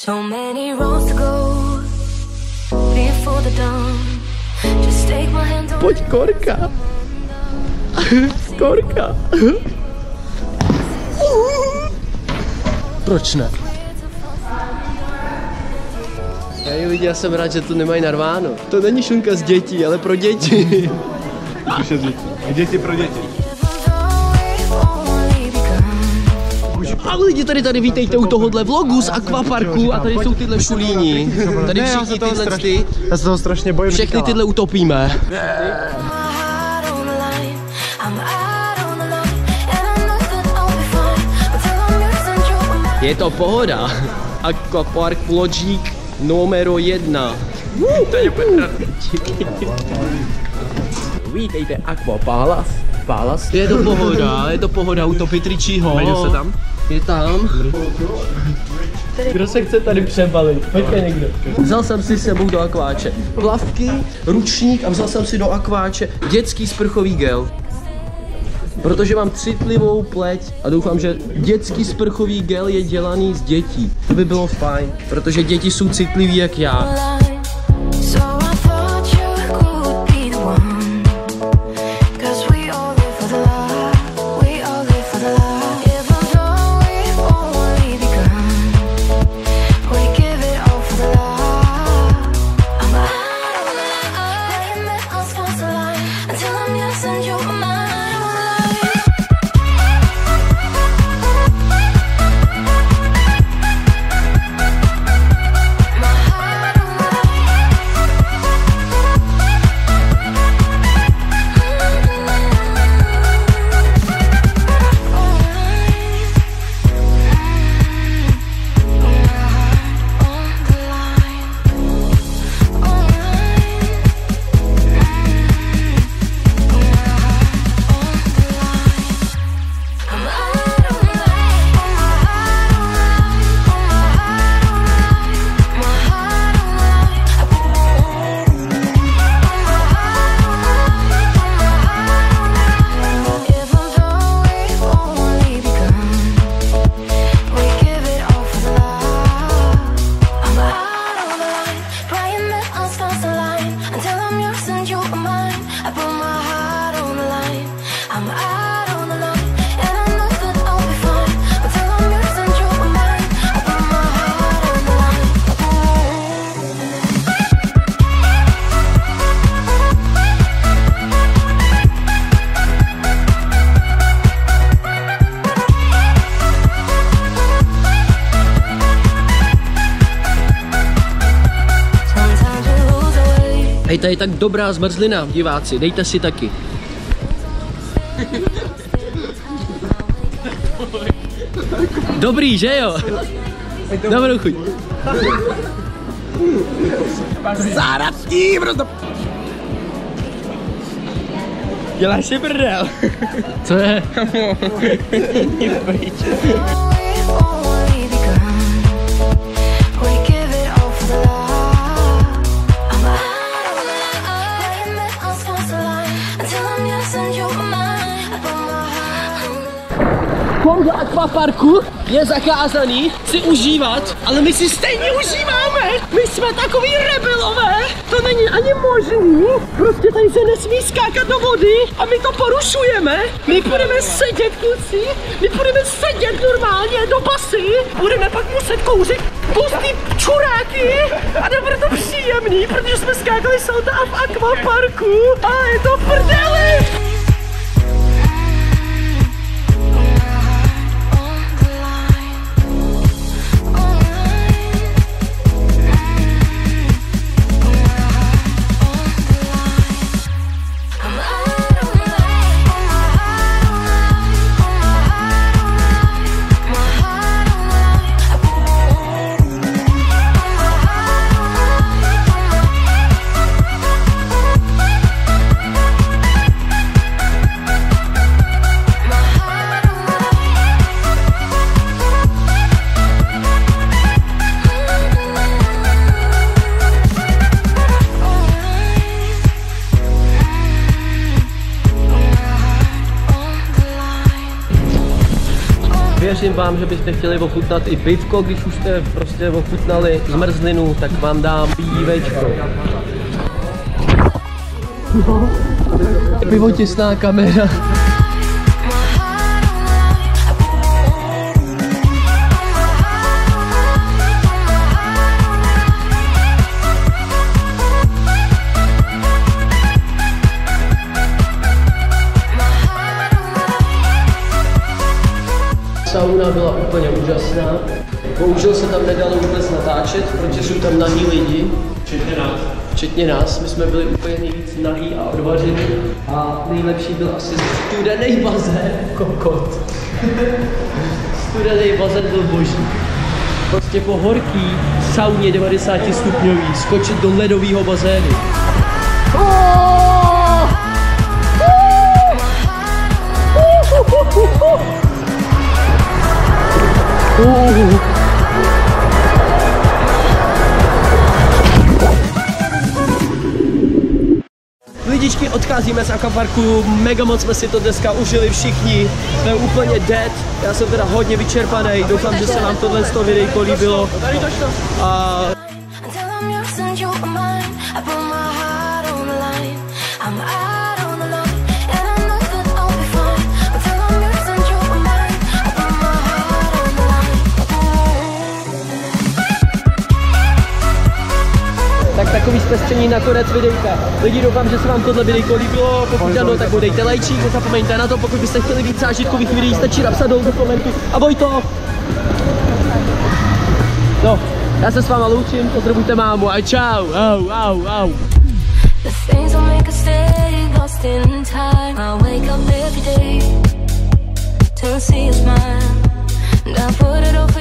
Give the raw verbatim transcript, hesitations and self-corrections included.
So many roads to go before the dawn. Just take my hand. Pojď, Korka. Korka. Proč ne? Já lidi, já jsem rád, že to nemají narváno. To není šunka z dětí, ale pro děti. Děti pro děti. Ahoj lidi, tady tady vítejte u tohohle vlogu z akvaparku a tady jsou tyhle šulíni. Tady všichni tyhle ty. Já se toho strašně bojím. Všechny tyhle utopíme. Je to pohoda. Akvapark vlogík numero jedna. Vítejte Aquapalas. Palas. Je to pohoda, je to pohoda utopit Richieho. Vejdu se tam. Je tam. Kdo se chce tady přebalit? Pojďte někdo. Vzal jsem si s sebou do akváče plavky, ručník a vzal jsem si do akváče dětský sprchový gel. Protože mám citlivou pleť a doufám, že dětský sprchový gel je dělaný z dětí. To by bylo fajn, protože děti jsou citliví jak já. Hej, tady je tak dobrá zmrzlina, diváci, dejte si taky. Dobrý, že jo? Dobrou chuť. Záradní, proto... Děláš si brdel. Co je? V tomhle akvaparku je zakázaný si užívat, ale my si stejně užíváme. My jsme takový rebelové, to není ani možný. Prostě tady se nesmí skákat do vody a my to porušujeme. My budeme sedět, kluci, my budeme sedět normálně do basy. Budeme pak muset kouřit pustý čuráky a nebude to příjemný, protože jsme skákali salta v akvaparku a je to v prdeli. věřím vám, že byste chtěli ochutnat i pivko, když už jste prostě ochutnali zmrzlinu, tak vám dám pívečko. Pivo těsná kamera. Sauna byla úplně úžasná. Bohužel se tam nedalo vůbec natáčet, protože jsou tam nahý lidi. Včetně nás. Včetně nás. My jsme byli úplně nejvíc nahý a odvaření. A nejlepší byl asi studený bazén. Kokot. Studený bazén byl boží. Prostě po horký sauně devadesát stupňový skočit do ledového bazénu. Uh. Lidičky, odcházíme z akvaparku, mega moc jsme si to dneska užili všichni, jsme úplně dead, já jsem teda hodně vyčerpaný, doufám, že se vám tohle z toho videjko líbilo a tak takový zpestření na konec videjka. Lidi, doufám, že se vám tohle videjko líbilo, pokud ano, tak dejte lajčík, nezapomeňte na to, pokud byste chtěli víc zážitkových videí, stačí napsat dolů do komentu. A Vojto! No, já se s váma loučím, pozdravujte mámu a čau, au, au, au. The